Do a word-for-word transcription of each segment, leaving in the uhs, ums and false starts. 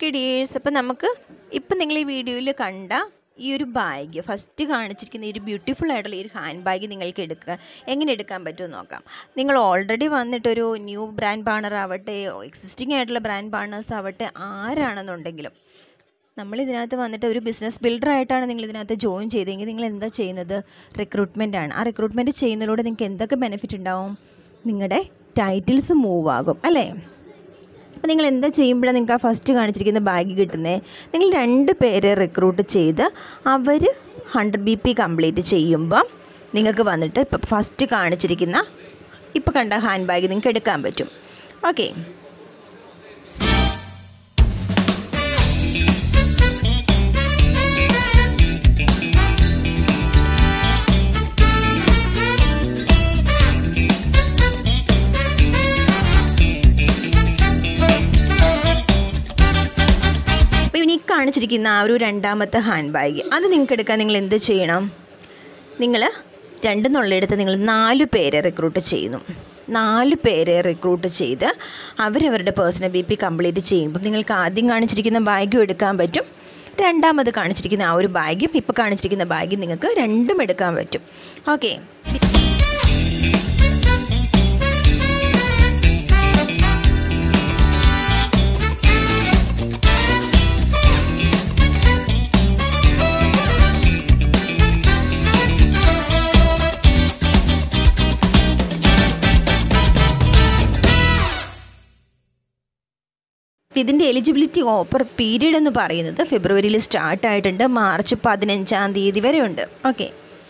Dears, അപ്പോൾ നമുക്ക് ഇപ്പം നിങ്ങൾ ഈ വീഡിയോയിൽ കണ്ട ഈ ഒരു ബാഗ്, ഫസ്റ്റ് കാണിച്ചിരിക്കുന്ന ഈ ഒരു ബ്യൂട്ടിഫുൾ ആയിട്ടുള്ള ഈ ഒരു ഹാൻഡ് ബാഗ് നിങ്ങൾക്ക് എടുക്കുക എങ്ങനെ എടുക്കാൻ പറ്റുമെന്ന് നോക്കാം. നിങ്ങൾ ഓൾറെഡി വന്നിട്ടൊരു ന്യൂ ബ്രാൻഡ് പാർട്ണർ ആവട്ടെ, എക്സിസ്റ്റിംഗ് ആയിട്ടുള്ള ബ്രാൻഡ് പാർട്ണേഴ്സ് ആവട്ടെ, ആരാണെന്നുണ്ടെങ്കിലും നമ്മളിതിനകത്ത് വന്നിട്ട് ഒരു ബിസിനസ് ബിൽഡറായിട്ടാണ് നിങ്ങൾ ഇതിനകത്ത് ജോയിൻ ചെയ്തെങ്കിൽ നിങ്ങൾ എന്താ ചെയ്യുന്നത്? റിക്രൂട്ട്മെൻ്റ് ആണ്. ആ റിക്രൂട്ട്മെൻറ്റ് ചെയ്യുന്നതിലൂടെ നിങ്ങൾക്ക് എന്തൊക്കെ ബെനിഫിറ്റ് ഉണ്ടാവും? നിങ്ങളുടെ ടൈറ്റിൽസ് മൂവ് ആകും അല്ലേ? അപ്പോൾ നിങ്ങൾ എന്താ ചെയ്യുമ്പോഴാണ് നിങ്ങൾക്ക് ആ ഫസ്റ്റ് കാണിച്ചിരിക്കുന്ന ബാഗ് കിട്ടുന്നത്? നിങ്ങൾ രണ്ട് പേരെ റിക്രൂട്ട് ചെയ്ത് അവർ ഹൺഡ്രഡ് ബി പി കംപ്ലീറ്റ് ചെയ്യുമ്പം നിങ്ങൾക്ക് വന്നിട്ട് ഇപ്പോൾ ഫസ്റ്റ് കാണിച്ചിരിക്കുന്ന ഇപ്പോൾ കണ്ട ഹാൻഡ് ബാഗ് നിങ്ങൾക്ക് എടുക്കാൻ പറ്റും. ഓക്കെ, കാണിച്ചിരിക്കുന്ന ആ ഒരു രണ്ടാമത്തെ ഹാൻഡ് ബാഗ് അത് നിങ്ങൾക്ക് എടുക്കാൻ നിങ്ങൾ എന്ത് ചെയ്യണം? നിങ്ങൾ രണ്ടെന്നുള്ളിടത്ത് നിങ്ങൾ നാല് പേരെ റിക്രൂട്ട് ചെയ്യുന്നു. നാല് പേരെ റിക്രൂട്ട് ചെയ്ത് അവരവരുടെ പേഴ്സണൽ ബി പി കംപ്ലീറ്റ് ചെയ്യുമ്പോൾ നിങ്ങൾക്ക് ആദ്യം കാണിച്ചിരിക്കുന്ന ബാഗും എടുക്കാൻ പറ്റും, രണ്ടാമത് കാണിച്ചിരിക്കുന്ന ആ ഒരു ബാഗും ഇപ്പോൾ കാണിച്ചിരിക്കുന്ന ബാഗും നിങ്ങൾക്ക് രണ്ടും എടുക്കാൻ പറ്റും. ഓക്കെ, ഇതിൻ്റെ എലിജിബിലിറ്റി ഓഫർ പീരീഡ് എന്ന് പറയുന്നത് ഫെബ്രുവരിയിൽ സ്റ്റാർട്ടായിട്ടുണ്ട്, മാർച്ച് പതിനഞ്ചാം തീയതി വരെ ഉണ്ട്. ഓക്കെ,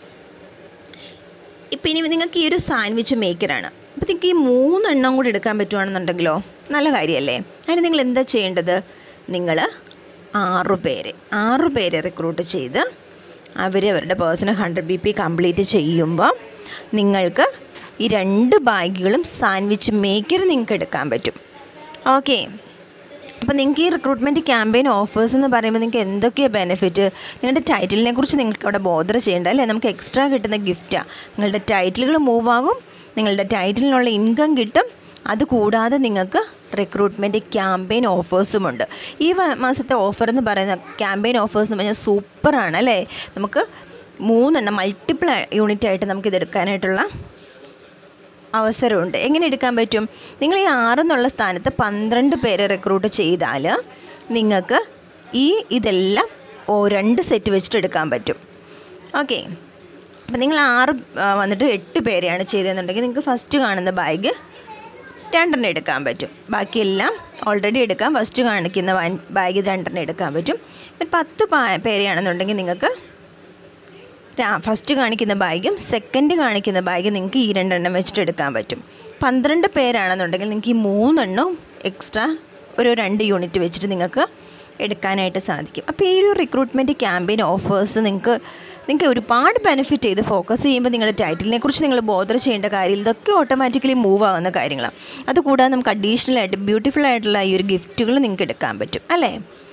ഇപ്പം ഇനി നിങ്ങൾക്ക് ഈ ഒരു സാൻഡ്വിച്ച് മേക്കറാണ്, അപ്പോൾ നിങ്ങൾക്ക് ഈ മൂന്നെണ്ണം കൂടി എടുക്കാൻ പറ്റുവാണെന്നുണ്ടെങ്കിലോ നല്ല കാര്യമല്ലേ? അതിന് നിങ്ങൾ എന്താ ചെയ്യേണ്ടത്? നിങ്ങൾ ആറു പേര് ആറു പേരെ റിക്രൂട്ട് ചെയ്ത് അവരവരുടെ personal hundred B P complete ചെയ്യുമ്പോൾ നിങ്ങൾക്ക് ഈ രണ്ട് ബാഗുകളും സാൻഡ്വിച്ച് മേക്കർ നിങ്ങൾക്ക് എടുക്കാൻ പറ്റും. ഓക്കെ, അപ്പോൾ നിങ്ങൾക്ക് ഈ റിക്രൂട്ട്മെൻറ്റ് ക്യാമ്പയിൻ ഓഫേഴ്സ് എന്ന് പറയുമ്പോൾ നിങ്ങൾക്ക് എന്തൊക്കെയാണ് ബെനിഫിറ്റ്? നിങ്ങളുടെ ടൈറ്റിലിനെ കുറിച്ച് നിങ്ങൾക്ക് അവിടെ ബോധർ ചെയ്യേണ്ട അല്ലേ? നമുക്ക് എക്സ്ട്രാ കിട്ടുന്ന ഗിഫ്റ്റാണ്. നിങ്ങളുടെ ടൈറ്റിലുകൾ മൂവ് ആകും, നിങ്ങളുടെ ടൈറ്റിലിനുള്ള ഇൻകം കിട്ടും. അതുകൂടാതെ നിങ്ങൾക്ക് റിക്രൂട്ട്മെൻറ്റ് ക്യാമ്പയിൻ ഓഫേഴ്സുമുണ്ട്. ഈ മാസത്തെ ഓഫർ എന്ന് പറയുന്ന ക്യാമ്പയിൻ ഓഫേഴ്സ് എന്ന് പറഞ്ഞാൽ സൂപ്പറാണ് അല്ലേ? നമുക്ക് മൂന്നെണ്ണം മൾട്ടിപ്പിൾ യൂണിറ്റ് ആയിട്ട് നമുക്കിത് എടുക്കാനായിട്ടുള്ള അവസരമുണ്ട്. എങ്ങനെ എടുക്കാൻ പറ്റും? നിങ്ങൾ ഈ ആറെന്നുള്ള സ്ഥാനത്ത് പന്ത്രണ്ട് പേരെ റിക്രൂട്ട് ചെയ്താൽ നിങ്ങൾക്ക് ഈ ഇതെല്ലാം ഓ രണ്ട് സെറ്റ് വെച്ചിട്ട് എടുക്കാൻ പറ്റും. ഓക്കെ, അപ്പോൾ നിങ്ങൾ ആറ് വന്നിട്ട് എട്ട് പേരെയാണ് ചെയ്തതെന്നുണ്ടെങ്കിൽ നിങ്ങൾക്ക് ഫസ്റ്റ് കാണുന്ന ബാഗ് രണ്ടെണ്ണം എടുക്കാൻ പറ്റും. ബാക്കിയെല്ലാം ഓൾറെഡി എടുക്കാം. ഫസ്റ്റ് കാണിക്കുന്ന ബാഗ് രണ്ടെണ്ണം എടുക്കാൻ പറ്റും. പിന്നെ പത്ത് പേരെയാണെന്നുണ്ടെങ്കിൽ നിങ്ങൾക്ക് ഫസ്റ്റ് കാണിക്കുന്ന ബാഗും സെക്കൻഡ് കാണിക്കുന്ന ബാഗും നിങ്ങൾക്ക് ഈ രണ്ടെണ്ണം വെച്ചിട്ട് എടുക്കാൻ പറ്റും. പന്ത്രണ്ട് പേരാണെന്നുണ്ടെങ്കിൽ നിങ്ങൾക്ക് ഈ മൂന്നെണ്ണം എക്സ്ട്രാ ഒരു രണ്ട് യൂണിറ്റ് വെച്ചിട്ട് നിങ്ങൾക്ക് എടുക്കാനായിട്ട് സാധിക്കും. അപ്പോൾ ഈ ഒരു റിക്രൂട്ട്മെൻറ്റ് ക്യാമ്പയിൻ ഓഫേഴ്സ് നിങ്ങൾക്ക് നിങ്ങൾക്ക് ഒരുപാട് ബെനിഫിറ്റ് ചെയ്ത് ഫോക്കസ് ചെയ്യുമ്പോൾ നിങ്ങളുടെ ടൈറ്റിലിനെ കുറിച്ച് നിങ്ങൾ ബോധർ ചെയ്യേണ്ട കാര്യം ഇതൊക്കെ ഓട്ടോമാറ്റിക്കലി മൂവ് ആവുന്ന കാര്യങ്ങളാണ്. അതുകൂടാതെ നമുക്ക് അഡീഷണൽ ആയിട്ട് ബ്യൂട്ടിഫുൾ ആയിട്ടുള്ള ഈ ഒരു ഗിഫ്റ്റുകൾ നിങ്ങൾക്ക് എടുക്കാൻ പറ്റും അല്ലേ?